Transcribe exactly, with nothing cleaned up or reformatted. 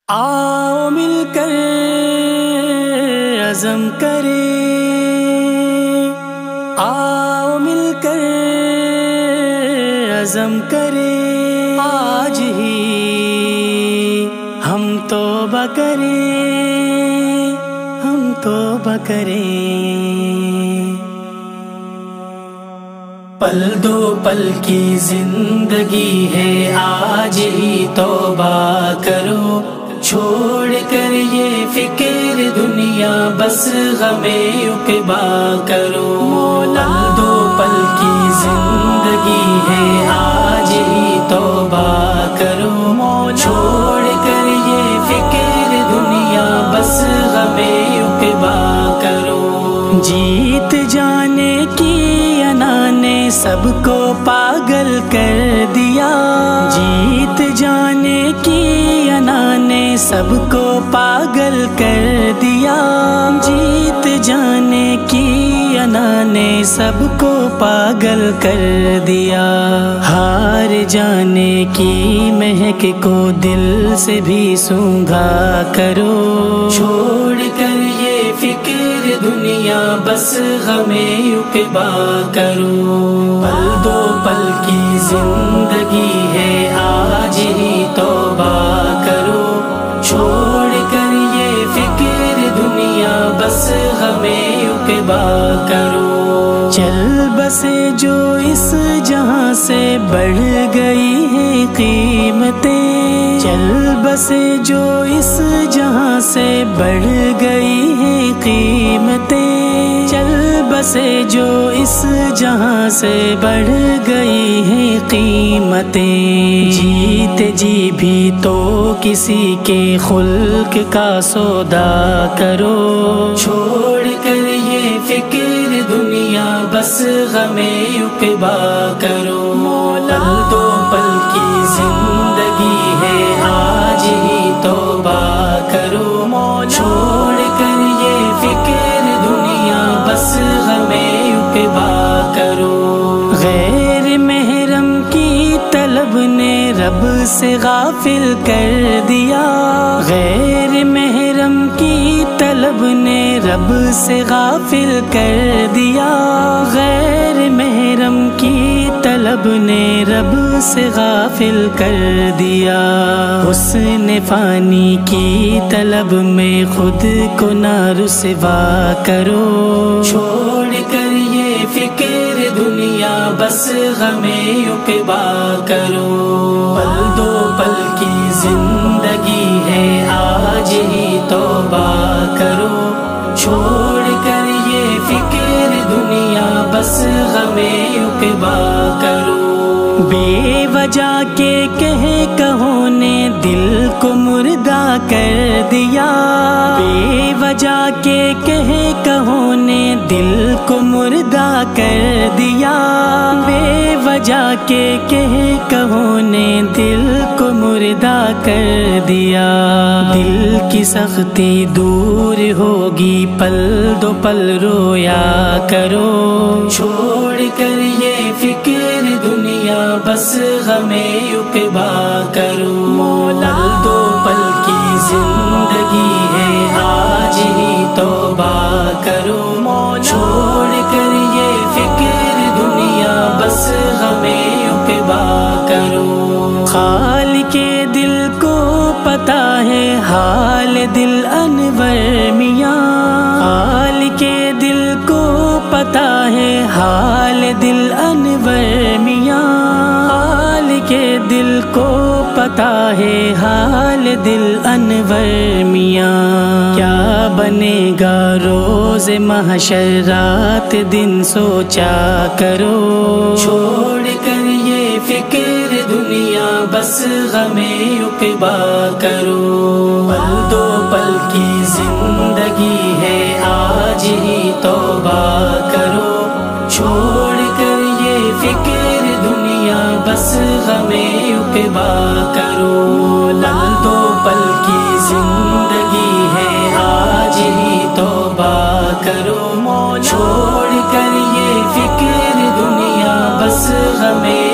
آؤ مل کر عزم کریں، آؤ مل کر عزم کریں، آج ہی ہم توبہ کریں، ہم توبہ کریں۔ پل دو پل کی زندگی ہے، آج ہی توبہ کرو، چھوڑ کر یہ فکر دنیا، بس غم عقبا کرو۔ پل دو پل کی زندگی ہے، آج ہی توبہ کرو، چھوڑ کر یہ فکر دنیا، بس غم عقبا کرو۔ جیت جانے کی انا نے سب کو پاگل کر دیا، جیت جانے کی انا نے سب کو پاگل کر دیا، جیت جانے کی انا نے سب کو پاگل کر دیا۔ ہار جانے کی مہک کو دل سے بھی سونگھا کرو، چھوڑ کر یہ فکر دنیا، بس غم عقبا کرو۔ پل دو پل کی زندگی ہے، آج ہی توبہ کرو، چھوڑ کر یہ فکر دنیا، بس غم عقبا کرو۔ چل بسے جو اس جہاں سے بڑھ گئی ہیں قیمتیں، چل بسے جو اس جہاں سے بڑھ گئی ہیں قیمتیں، چل بسے جو اس جہاں سے بڑھ گئی ہیں قیمتیں، جیت جی بھی تو کسی کے خلق کا سودا کرو، چھوڑ کر یہ فکر دنیا، بس غم عقبا کرو۔ پل دو پل کی زندگی ہے، آج ہی توبہ کرو، چھوڑ کر یہ فکر دنیا، بس غم عقبا کرو۔ غیر محرم کی طلب نے رب سے غافل کر دیا، غیر محرم کی طلب نے رب سے غافل کر دیا، غیر محرم کی طلب نے رب سے غافل کر دیا۔ حسن فانی کی طلب میں خود کو نہ رسوا کرو، چھوڑ کر یہ فکر دنیا، بس غم عقبا کرو۔ پل دو پل کی زندگی ہے، آج ہی توبہ کرو، چھوڑ کر یہ فکر دنیا، بس غم عقبا کرو۔ بے وجہ کے کہے کہوں نے دل کو مردہ کر دیا، بے وجہ کے کہے کہوں نے دل کو مردہ کر دیا، بے وجہ کے کہے کہوں نے دل کو مردہ کر دیا۔ دل کی سختی دور ہوگی، پل دو پل رویا کرو، چھوڑ کر یہ فکر دنیا، بس غم عقبا کرو۔ پل دو پل کی زندگی ہے، آج ہی توبہ کرو، چھوڑ کر یہ فکر دنیا، بس غم عقبا کرو۔ خالق کے دل کو پتہ ہے حال دل انور میاں، خالق کے دل کو پتہ ہے حال دل انور میاں، خالق کے دل کو پتہ ہے حال دل انور میاں۔ کیا بنے گا روز محشر، رات دن سوچا کرو، چھوڑ کر یہ فکر دنیا، بس غم عقبا کرو۔ پل دو پل کی زندگی ہے، آج ہی توبہ کرو، چھوڑ کر یہ فکر دنیا، بس غم عقبا کرو۔ پل دو پل کی زندگی ہے، آج ہی توبہ کرو، چھوڑ کر یہ فکر دنیا، بس غم